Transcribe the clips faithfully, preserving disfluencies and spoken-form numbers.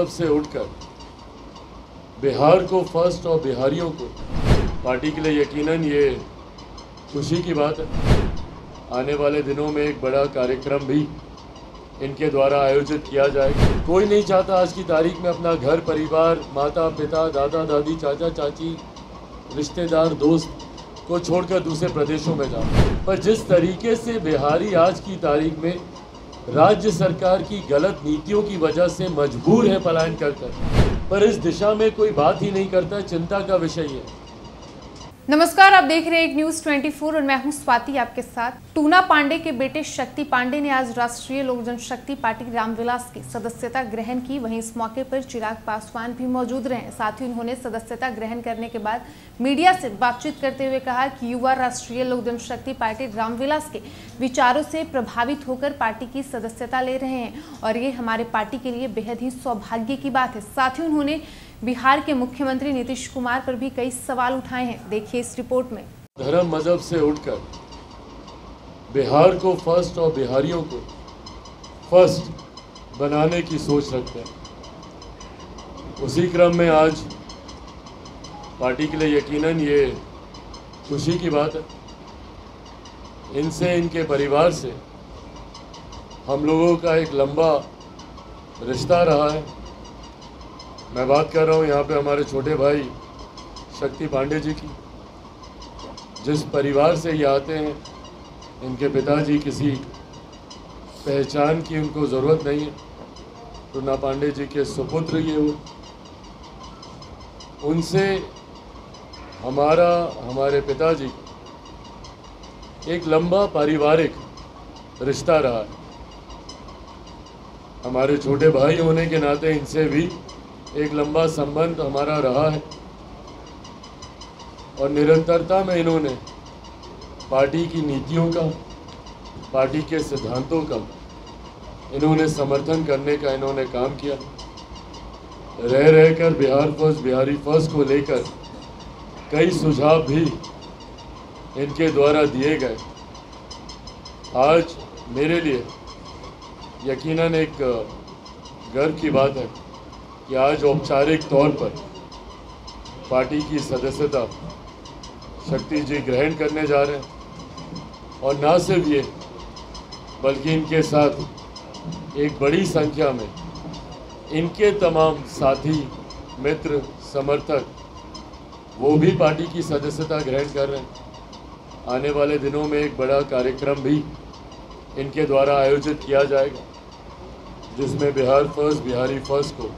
मज़हब से उठकर बिहार को फर्स्ट और बिहारियों को पार्टी के लिए यकीनन ये खुशी की बात है। आने वाले दिनों में एक बड़ा कार्यक्रम भी इनके द्वारा आयोजित किया जाएगा। कोई नहीं चाहता आज की तारीख में अपना घर परिवार, माता पिता, दादा दादी, चाचा चाची, रिश्तेदार, दोस्त को छोड़कर दूसरे प्रदेशों में जाए। पर जिस तरीके से बिहारी आज की तारीख में राज्य सरकार की गलत नीतियों की वजह से मजबूर है पलायन कर कर, पर इस दिशा में कोई बात ही नहीं करता, चिंता का विषय है। नमस्कार, आप देख रहे हैं एक न्यूज चौबीस और मैं हूं स्वाति आपके साथ। टूना पांडे के बेटे शक्ति पांडे ने आज राष्ट्रीय लोक जनशक्ति पार्टी रामविलास की सदस्यता ग्रहण की। वहीं इस मौके पर चिराग पासवान भी मौजूद रहे। साथ ही उन्होंने सदस्यता ग्रहण करने के बाद मीडिया से बातचीत करते हुए कहा कि युवा राष्ट्रीय लोक जनशक्ति पार्टी रामविलास के विचारों से प्रभावित होकर पार्टी की सदस्यता ले रहे हैं और ये हमारे पार्टी के लिए बेहद ही सौभाग्य की बात है। साथ ही उन्होंने बिहार के मुख्यमंत्री नीतीश कुमार पर भी कई सवाल उठाए हैं। देखिए इस रिपोर्ट में। धर्म मजहब से उठकर बिहार को फर्स्ट और बिहारियों को फर्स्ट बनाने की सोच रखते हैं। उसी क्रम में आज पार्टी के लिए यकीनन ये खुशी की बात है। इनसे, इनके परिवार से हम लोगों का एक लंबा रिश्ता रहा है। मैं बात कर रहा हूँ यहाँ पे हमारे छोटे भाई शक्ति पांडे जी की। जिस परिवार से ये आते हैं, इनके पिताजी किसी पहचान की उनको ज़रूरत नहीं है। टूना पांडे जी के सुपुत्र ये हुए। उनसे हमारा, हमारे पिताजी एक लंबा पारिवारिक रिश्ता रहा है। हमारे छोटे भाई होने के नाते इनसे भी एक लंबा संबंध हमारा रहा है और निरंतरता में इन्होंने पार्टी की नीतियों का, पार्टी के सिद्धांतों का इन्होंने समर्थन करने का इन्होंने काम किया। रह रहकर बिहार फर्स्ट, बिहारी फर्स्ट को लेकर कई सुझाव भी इनके द्वारा दिए गए। आज मेरे लिए यकीनन एक गर्व की बात है कि आज औपचारिक तौर पर पार्टी की सदस्यता शक्ति जी ग्रहण करने जा रहे हैं। और ना सिर्फ ये, बल्कि इनके साथ एक बड़ी संख्या में इनके तमाम साथी, मित्र, समर्थक वो भी पार्टी की सदस्यता ग्रहण कर रहे हैं। आने वाले दिनों में एक बड़ा कार्यक्रम भी इनके द्वारा आयोजित किया जाएगा, जिसमें बिहार फर्स्ट, बिहारी फर्स्ट को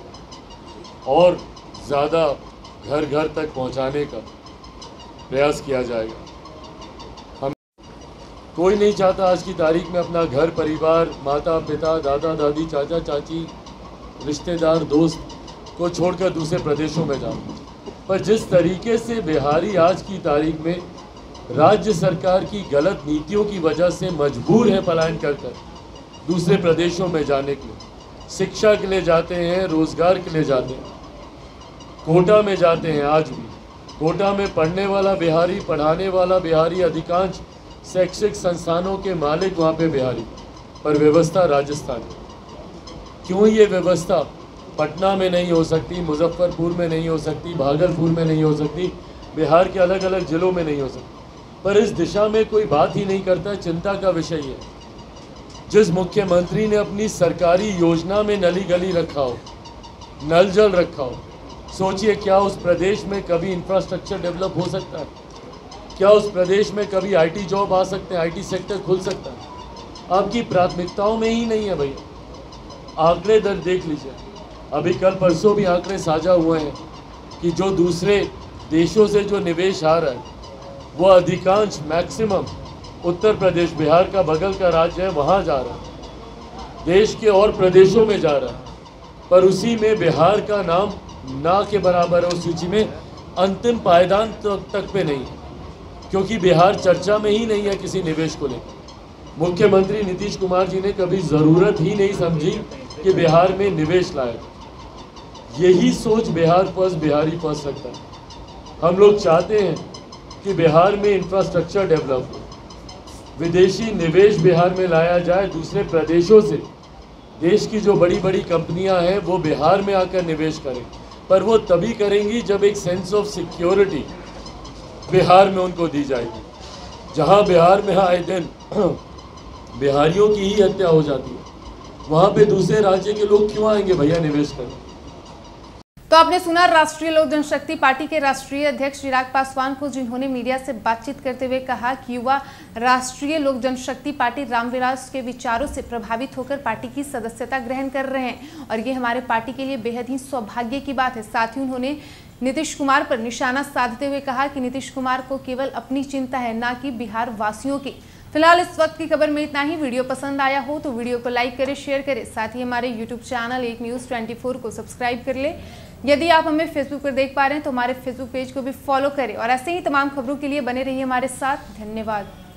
और ज़्यादा घर घर तक पहुंचाने का प्रयास किया जाएगा। हम कोई नहीं चाहता आज की तारीख में अपना घर परिवार, माता पिता, दादा दादी, चाचा चाची, रिश्तेदार, दोस्त को छोड़कर दूसरे प्रदेशों में जाए। पर जिस तरीके से बिहारी आज की तारीख में राज्य सरकार की गलत नीतियों की वजह से मजबूर है पलायन कर कर दूसरे प्रदेशों में जाने के लिए। शिक्षा के लिए जाते हैं, रोजगार के लिए जाते हैं, कोटा में जाते हैं। आज भी कोटा में पढ़ने वाला बिहारी, पढ़ाने वाला बिहारी, अधिकांश शैक्षिक संस्थानों के मालिक वहाँ पे बिहारी, पर व्यवस्था राजस्थान। क्यों ये व्यवस्था पटना में नहीं हो सकती, मुजफ्फरपुर में नहीं हो सकती, भागलपुर में नहीं हो सकती, बिहार के अलग अलग जिलों में नहीं हो सकती, पर इस दिशा में कोई बात ही नहीं करता, चिंता का विषय है। जिस मुख्यमंत्री ने अपनी सरकारी योजना में नली गली रखा हो, नल जल रखा हो, सोचिए क्या उस प्रदेश में कभी इंफ्रास्ट्रक्चर डेवलप हो सकता है? क्या उस प्रदेश में कभी आईटी जॉब आ सकते हैं, आईटी सेक्टर खुल सकता है? आपकी प्राथमिकताओं में ही नहीं है भैया। आंकड़े दर देख लीजिए, अभी कल परसों भी आंकड़े साझा हुए हैं कि जो दूसरे देशों से जो निवेश आ रहा है वो अधिकांश, मैक्सिमम उत्तर प्रदेश, बिहार का बगल का राज्य है, वहाँ जा रहा है। देश के और प्रदेशों में जा रहा है, पर उसी में बिहार का नाम ना के बराबर है। उस सूची में अंतिम पायदान तक पे नहीं, क्योंकि बिहार चर्चा में ही नहीं है किसी निवेश को लेकर। मुख्यमंत्री नीतीश कुमार जी ने कभी ज़रूरत ही नहीं समझी कि बिहार में निवेश लाए। यही सोच बिहार फर्स्ट, बिहारी फर्स्ट रखता है। हम लोग चाहते हैं कि बिहार में इंफ्रास्ट्रक्चर डेवलप हो, विदेशी निवेश बिहार में लाया जाए, दूसरे प्रदेशों से देश की जो बड़ी बड़ी कंपनियां हैं वो बिहार में आकर निवेश करें, पर वो तभी करेंगी जब एक सेंस ऑफ सिक्योरिटी बिहार में उनको दी जाएगी। जहां बिहार में आए दिन बिहारियों की ही हत्या हो जाती है, वहां पे दूसरे राज्य के लोग क्यों आएंगे भैया निवेश करने? तो आपने सुना राष्ट्रीय लोक जनशक्ति पार्टी के राष्ट्रीय अध्यक्ष चिराग पासवान को, जिन्होंने मीडिया से बातचीत करते हुए कहा कि युवा राष्ट्रीय लोक जनशक्ति पार्टी रामविलास के विचारों से प्रभावित होकर पार्टी की सदस्यता ग्रहण कर रहे हैं और ये हमारे पार्टी के लिए बेहद ही सौभाग्य की बात है। साथ ही उन्होंने नीतीश कुमार पर निशाना साधते हुए कहा कि नीतीश कुमार को केवल अपनी चिंता है, ना कि बिहार वासियों की। फिलहाल इस वक्त की खबर में इतना ही। वीडियो पसंद आया हो तो वीडियो को लाइक करें, शेयर करें, साथ ही हमारे यूट्यूब चैनल एक न्यूज़ चौबीस को सब्सक्राइब कर ले। यदि आप हमें फेसबुक पर देख पा रहे हैं तो हमारे फेसबुक पेज को भी फॉलो करें और ऐसे ही तमाम खबरों के लिए बने रहिए हमारे साथ। धन्यवाद।